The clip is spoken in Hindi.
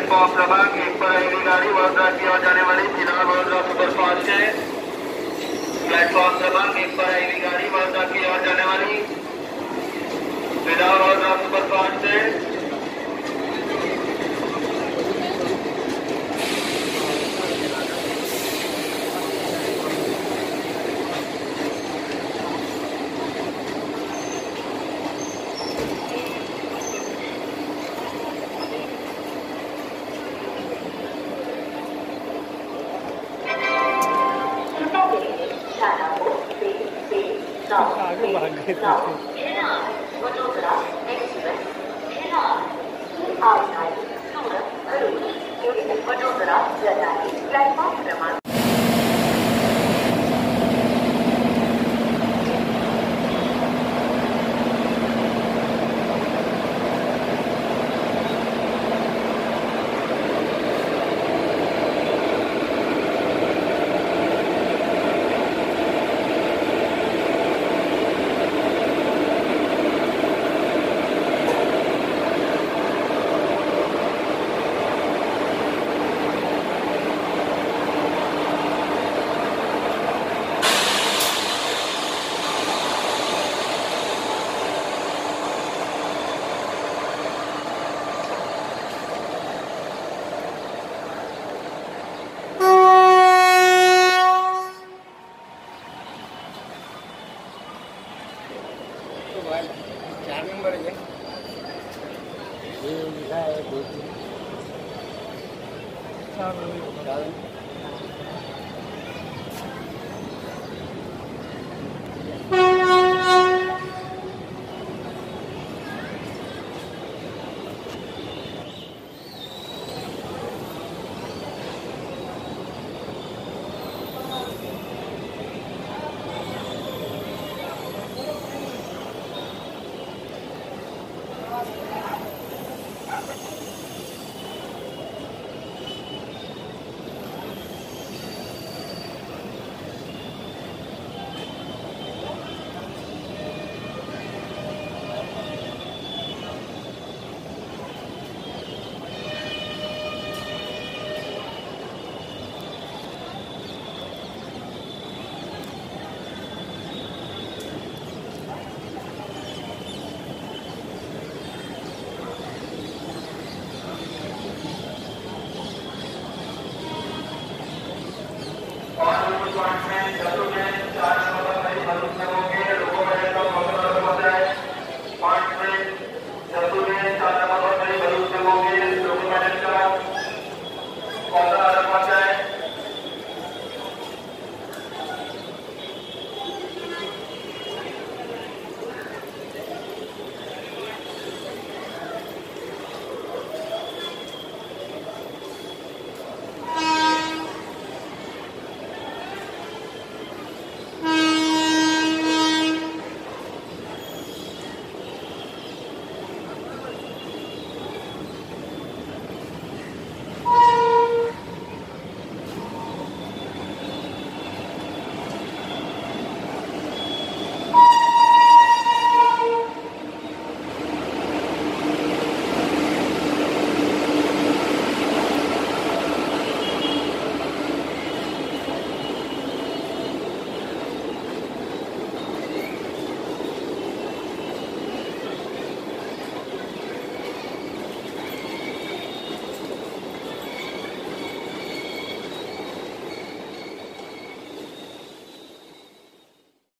प्लेटफॉर्म क्रमांक 1 पर आएगी गाड़ी वडोदरा की ओर जाने वाली फिलहाल वडोदरा सुपरफास्ट है। प्लेटफॉर्म क्रमांक 1 पर आएगी गाड़ी वडोदरा की ओर जाने वाली फिलहाल वडोदरा सुपरफास्ट है। वडोदरा एक्सप्रेस सूरत वडोदरा जनानी प्लेटफॉर्म क्रमांक चार नंबर है ये लिखा है 2 3 4